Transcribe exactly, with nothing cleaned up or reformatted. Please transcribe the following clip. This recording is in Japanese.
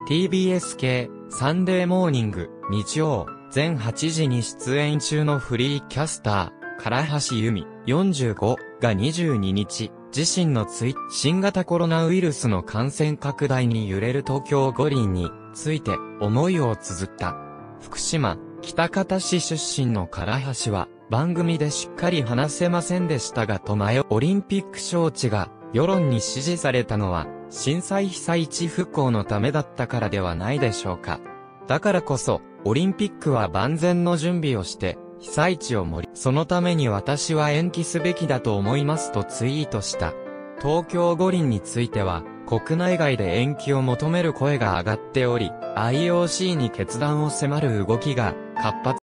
ティービーエス 系、サンデーモーニング、日曜、全はちじに出演中のフリーキャスター、唐橋由美、よんじゅうご、がにじゅうににち、自身のツイッ、新型コロナウイルスの感染拡大に揺れる東京五輪について、思いを綴った。福島、喜多方市出身の唐橋は、番組でしっかり話せませんでしたがと前オリンピック招致が、世論に支持されたのは、震災被災地復興のためだったからではないでしょうか。だからこそ、オリンピックは万全の準備をして、被災地を盛り、そのために私は延期すべきだと思いますとツイートした。東京五輪については、国内外で延期を求める声が上がっており、アイオーシー に決断を迫る動きが活発